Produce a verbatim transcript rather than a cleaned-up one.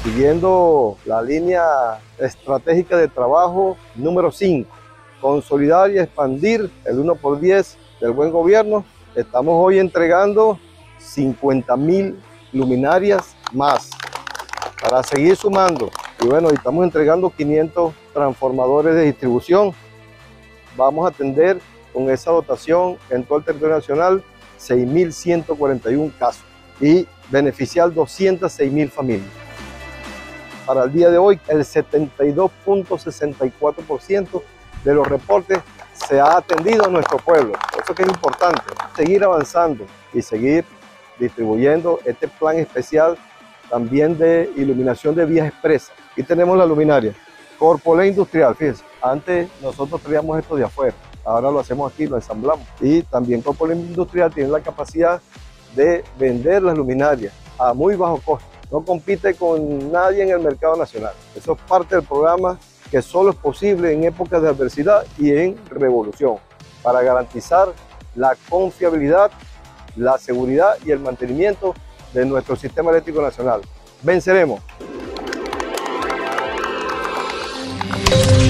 Siguiendo la línea estratégica de trabajo número cinco, consolidar y expandir el uno por diez del buen gobierno, estamos hoy entregando cincuenta mil luminarias más para seguir sumando. Y bueno, estamos entregando quinientos transformadores de distribución. Vamos a atender con esa dotación en todo el territorio nacional seis mil ciento cuarenta y uno casos y beneficiar doscientas seis mil familias. Para el día de hoy, el setenta y dos punto sesenta y cuatro por ciento de los reportes se ha atendido a nuestro pueblo. Eso que es importante, seguir avanzando y seguir distribuyendo este plan especial también de iluminación de vías expresas. Aquí tenemos la luminaria Corpolé Industrial, fíjense, antes nosotros traíamos esto de afuera, ahora lo hacemos aquí, lo ensamblamos. Y también Corpolé Industrial tiene la capacidad de vender las luminarias a muy bajo costo. No compite con nadie en el mercado nacional. Eso es parte del programa que solo es posible en épocas de adversidad y en revolución, para garantizar la confiabilidad, la seguridad y el mantenimiento de nuestro sistema eléctrico nacional. Venceremos.